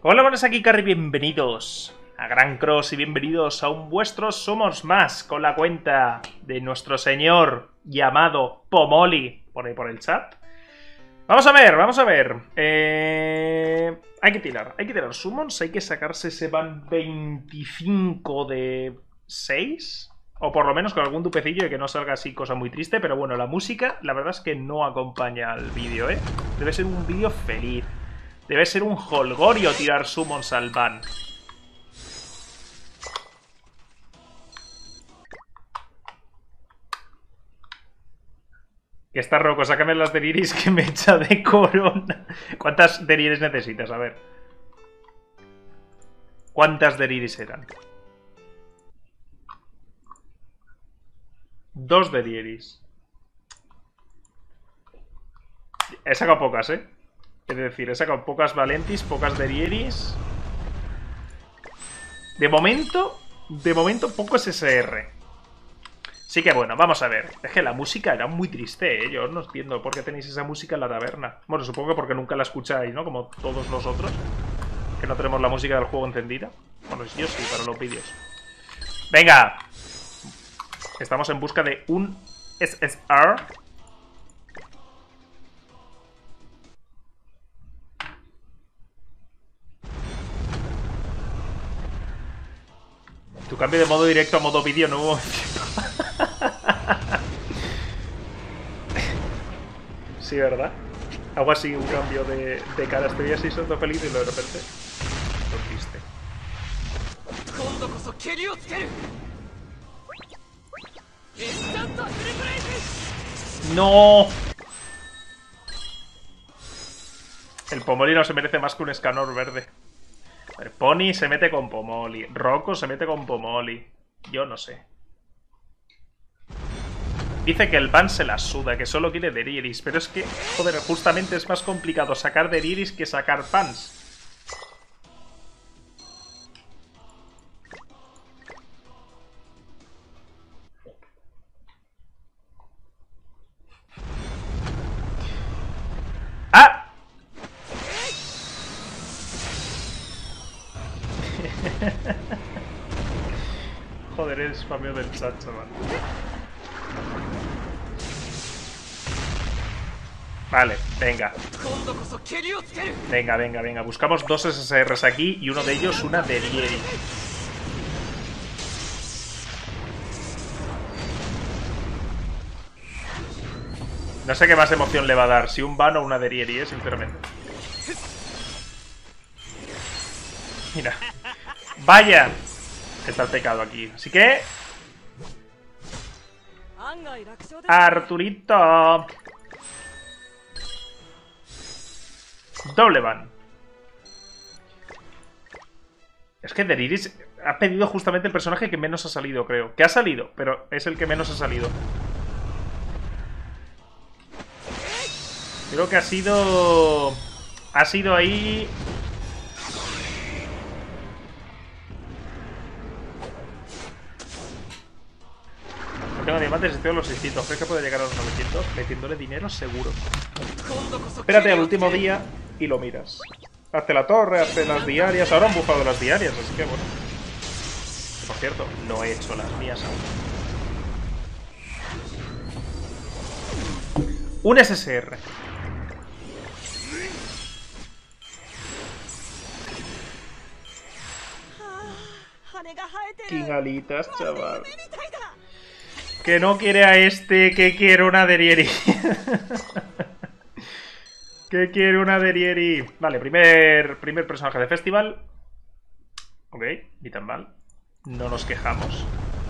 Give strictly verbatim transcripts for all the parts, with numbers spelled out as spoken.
Hola, buenas, aquí Carry, bienvenidos a Gran Cross y bienvenidos a un vuestros Somos Más con la cuenta de nuestro señor llamado Pomoli, por ahí por el chat. Vamos a ver, vamos a ver. Eh... Hay que tirar, hay que tirar summons, hay que sacarse ese ban veinticinco de seis. O por lo menos con algún dupecillo y que no salga así cosa muy triste. Pero bueno, la música, la verdad es que no acompaña al vídeo, ¿eh? Debe ser un vídeo feliz. Debe ser un holgorio tirar summons al ban. Que está roco, sácame las deliris que me echa de corona. ¿Cuántas deliris necesitas? A ver. ¿Cuántas deliris eran? Dos deliris. He sacado pocas, ¿eh? Es decir, he sacado pocas Valentis, pocas Derieris. De momento, de momento, pocos S R. Sí que bueno, vamos a ver. Es que la música era muy triste, ¿eh? Yo no entiendo por qué tenéis esa música en la taberna. Bueno, supongo que porque nunca la escucháis, ¿no? Como todos nosotros. Que no tenemos la música del juego encendida. Bueno, yo sí, para los vídeos. ¡Venga! Estamos en busca de un S S R. Tu cambio de modo directo a modo vídeo nuevo. Sí, ¿verdad? Hago así un cambio de, de cara. Estoy así siendo feliz y de repente lo triste. ¡No! El Pomoli no se merece más que un escanor verde. A ver, Pony se mete con Pomoli. Rocco se mete con Pomoli. Yo no sé. Dice que el ban se la suda, que solo quiere Derieris. Pero es que, joder, justamente es más complicado sacar Derieris que sacar Pans. ¡Ah! Joder, eres spameo del chat, chaval. Vale, venga. Venga, venga, venga. Buscamos dos S S Rs aquí y uno de ellos una Derieri. No sé qué más emoción le va a dar, si un ban o una Derieri, eh, sinceramente. Mira. ¡Vaya! Está el pecado aquí. Así que... Arturito. Doble ban. Es que Deriris ha pedido justamente el personaje que menos ha salido, creo. Que ha salido, pero es el que menos ha salido. Creo que ha sido... Ha sido ahí... No tengo diamantes, estoy a los seiscientos. ¿Crees que puede llegar a los novecientos? Metiéndole dinero seguro. Espérate al último día y lo miras. Hazte la torre, hazte las diarias. Ahora han bufado las diarias, así que bueno. Por cierto, no he hecho las mías aún. Un S S R. Quingalitas, chaval. Que no quiere a este, que quiere una Derieri. Que quiere una Derieri. Vale, primer, primer personaje de festival. Ok, ni tan mal. No nos quejamos.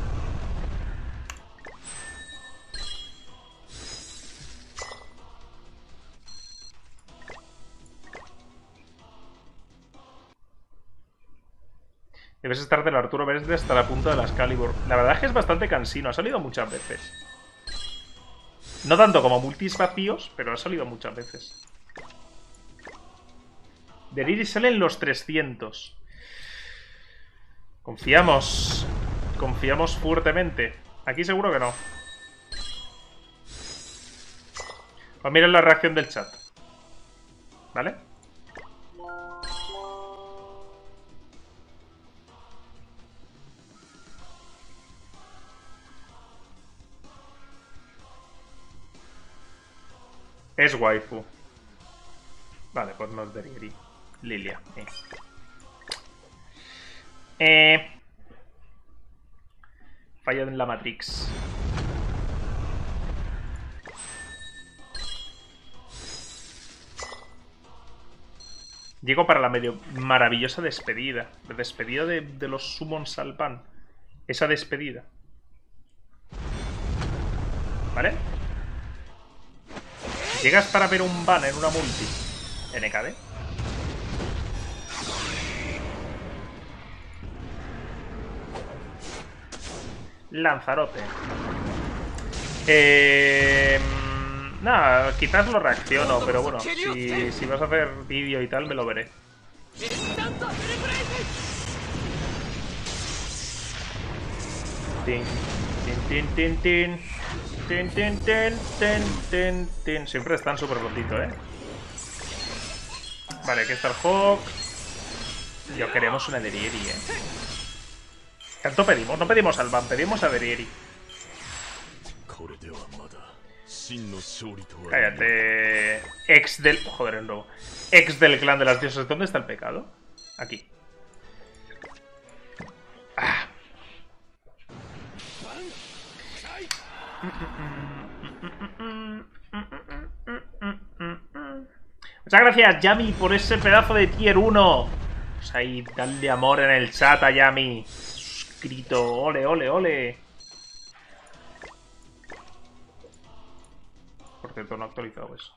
Debes estar del Arturo Verde hasta la punta de la Excalibur. La verdad es que es bastante cansino. Ha salido muchas veces. No tanto como multis vacíos, pero ha salido muchas veces. Deriris sale en los trescientos. Confiamos. Confiamos fuertemente. Aquí seguro que no. Pues miren la reacción del chat. ¿Vale? Es waifu. Vale, pues no es Derieri. Lilia. Eh. eh. Falla en la Matrix. Llego para la medio maravillosa despedida. La despedida de, de los Summons al pan. Esa despedida. ¿Vale? Llegas para ver un ban en una multi. N K D. Lanzarote. Eh... Nada, quizás lo reacciono, pero bueno, si, si vas a hacer vídeo y tal, me lo veré. Tin, tin, tin, tin, tin, tin, tin, tin, tin, tin. Siempre están súper ronditos, ¿eh? Vale, aquí está el Hawk. Yo queremos una Derieri, ¿eh? ¿Cuánto pedimos? No pedimos al Ban, pedimos a Derieri. Cállate. Ex del... Joder, el nuevo. Ex del clan de las diosas. ¿Dónde está el pecado? Aquí. Ah. Muchas gracias, Yami, por ese pedazo de tier uno. Pues ahí, dale amor en el chat a Yami. Suscrito. Ole, ole, ole. Por cierto, no he actualizado eso.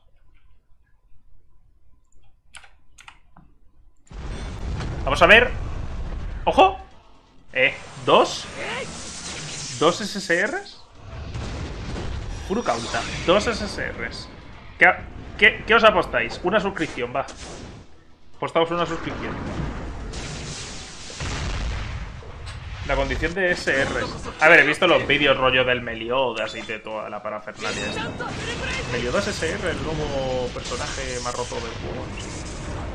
Vamos a ver. ¡Ojo! Eh, ¿dos? ¿Dos S S Rs? Furukaunta, dos S S Rs. ¿Qué, qué, ¿Qué os apostáis? Una suscripción, va. Apostamos una suscripción. La condición de S Rs. A ver, he visto los vídeos rollo del Meliodas y de toda la parafernalia esta. Meliodas S R, el nuevo personaje más roto del juego. No sé.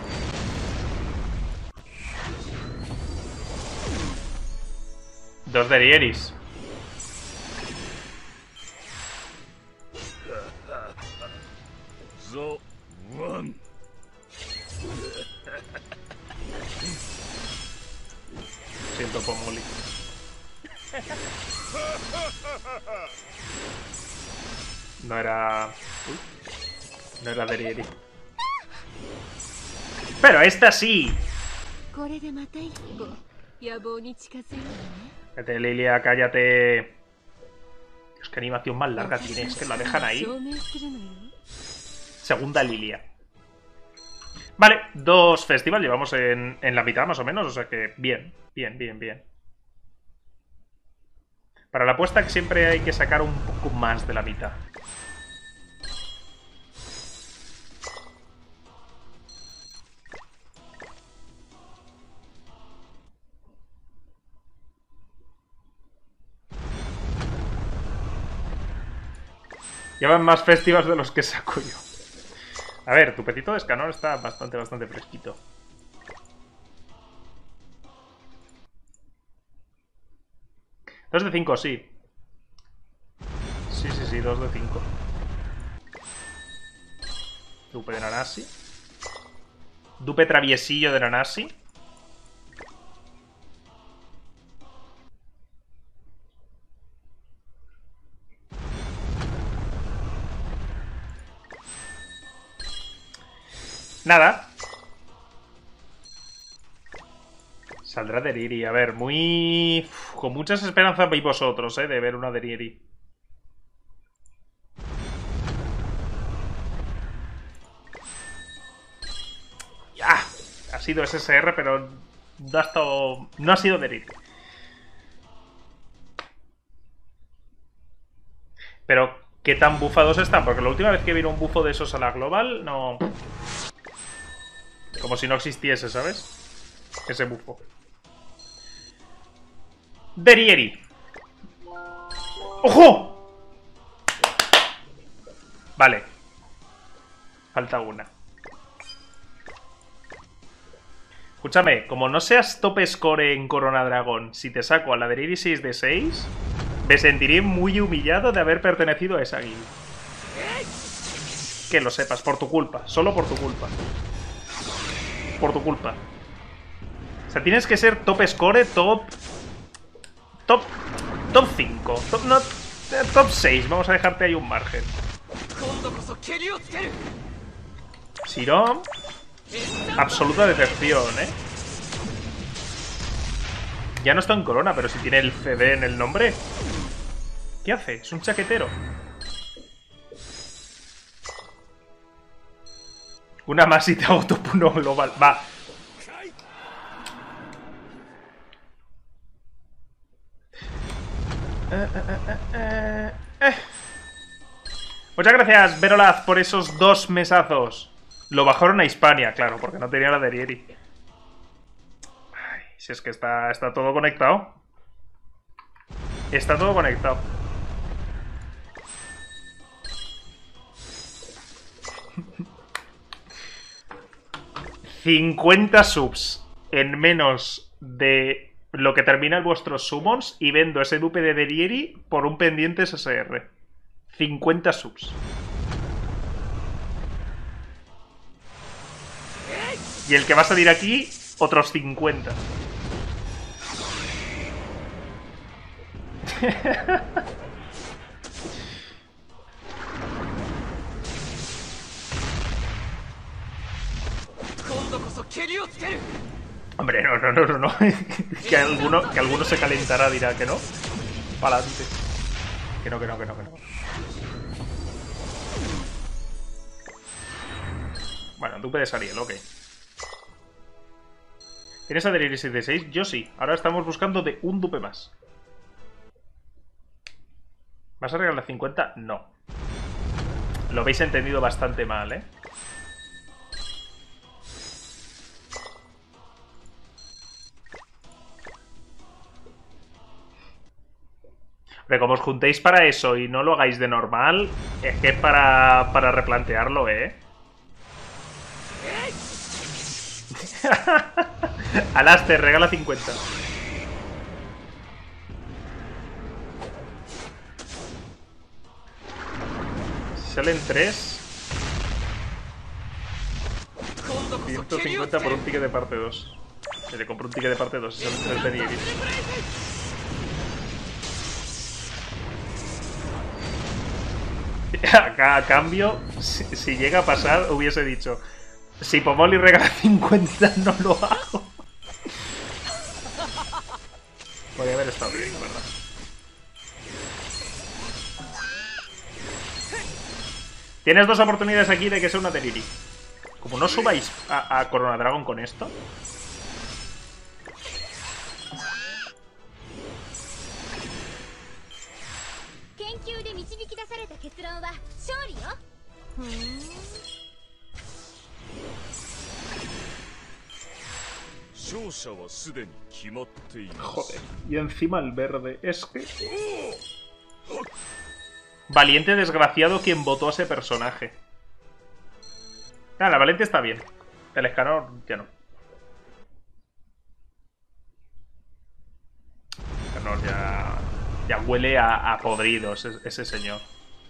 Dos Derieris. Siento Pomoli. No era... Uy. No era Derieri. Pero esta sí. Cállate, Lilia, cállate. Dios, qué animación más larga tiene. Es que la dejan ahí. Segunda Lilia. Vale, dos festivals. Llevamos en, en la mitad más o menos. O sea que bien, bien, bien, bien. Para la apuesta que siempre hay que sacar un poco más de la mitad. Llevan más festivals de los que saco yo. A ver, tu petito de Escanor está bastante, bastante fresquito. Dos de cinco, sí. Sí, sí, sí, dos de cinco. Dupe de Nanasi. Dupe traviesillo de Nanasi. Nada. Saldrá Derieri. A ver, muy... Uf, con muchas esperanzas veis vosotros, eh, de ver una Derieri. Ya. Ha sido S S R, pero no ha estado... No ha sido Derieri. Pero, ¿qué tan bufados están? Porque la última vez que vino un bufo de esos a la global, no... Como si no existiese, ¿sabes? Ese bufo. Derieri. ¡Ojo! Vale. Falta una. Escúchame, como no seas top score en Corona Dragón, si te saco a la Derieri seis de seis, me sentiré muy humillado de haber pertenecido a esa guild. Que lo sepas, por tu culpa. Solo por tu culpa. Por tu culpa. O sea, tienes que ser top score, top... Top... Top cinco. Top, no, top seis. Vamos a dejarte ahí un margen. Sirom. Absoluta decepción, ¿eh? Ya no está en corona, pero si tiene el C D en el nombre. ¿Qué hace? Es un chaquetero. Una más y te hago top uno global. Va. Eh, eh, eh, eh, eh. Muchas gracias, Verolaz, por esos dos mesazos. Lo bajaron a Hispania, claro, porque no tenía la de Rieri. Ay, si es que está, está todo conectado. Está todo conectado. cincuenta subs en menos de lo que terminan vuestros summons y vendo ese dupe de Derieri por un pendiente S S R. cincuenta subs. Y el que va a salir aquí, otros cincuenta. Hombre, no, no, no, no, no. que, alguno, que alguno se calentará, dirá que no. Para adelante. Que no, que no, que no, que no. Bueno, dupe de Sariel, ok. ¿Tienes a Derieri seis de seis? Yo sí. Ahora estamos buscando de un dupe más. ¿Vas a regalar cincuenta? No. Lo habéis entendido bastante mal, ¿eh? Pero como os juntéis para eso y no lo hagáis de normal, es que es para, para replantearlo, ¿eh? Alaster, regala cincuenta. Si salen tres... ciento cincuenta por un ticket de parte dos. Se le compro un ticket de parte dos y salen tres Derieri. Acá, a cambio, si, si llega a pasar, hubiese dicho: si Pomoli regala cincuenta, no lo hago. Podría haber estado bien, ¿verdad? Tienes dos oportunidades aquí de que sea una Derieri. Como no subáis a, a Corona Dragon con esto. Joder, y encima el verde. Es que... Valiente desgraciado quien votó a ese personaje. Ah, la Valiente está bien. El Escanor ya no. El Escanor ya... Ya huele a, a podridos ese, ese señor.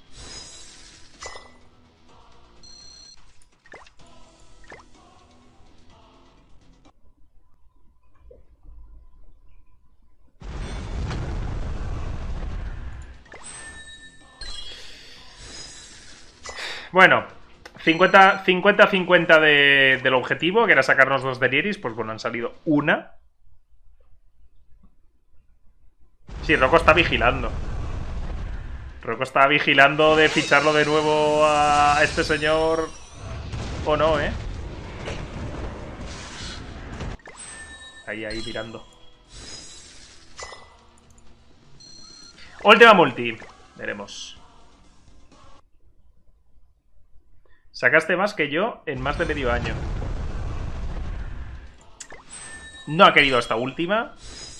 Bueno, cincuenta cincuenta de, del objetivo, que era sacarnos dos Derieris. Pues bueno, han salido una. Sí, Rocco está vigilando. Rocco está vigilando de ficharlo de nuevo a este señor. O no, ¿eh? Ahí, ahí, mirando. Última multi. Veremos. Sacaste más que yo en más de medio año. No ha querido esta última.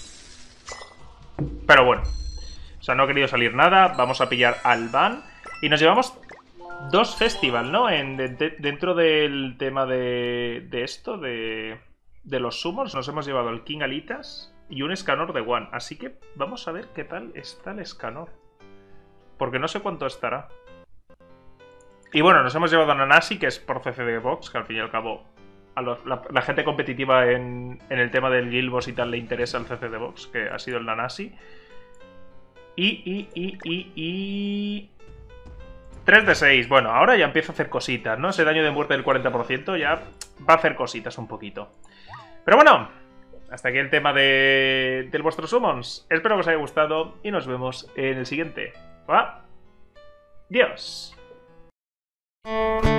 Pero bueno. O sea, no ha querido salir nada. Vamos a pillar al Van. Y nos llevamos dos festival, ¿no? En, de, de, dentro del tema de, de esto, de, de los summons, nos hemos llevado el King Alitas y un Escanor de One. Así que vamos a ver qué tal está el Escanor. Porque no sé cuánto estará. Y bueno, nos hemos llevado a Nanasi, que es por C C D Box, que al fin y al cabo a los, la, la gente competitiva en, en el tema del Guild Boss y tal le interesa el C C D Box, que ha sido el Nanasi. Y, y, y, y, y... tres de seis. Bueno, ahora ya empieza a hacer cositas, ¿no? Ese daño de muerte del cuarenta por ciento ya va a hacer cositas un poquito. Pero bueno, hasta aquí el tema de, de vuestros summons. Espero que os haya gustado y nos vemos en el siguiente. ¡Adiós!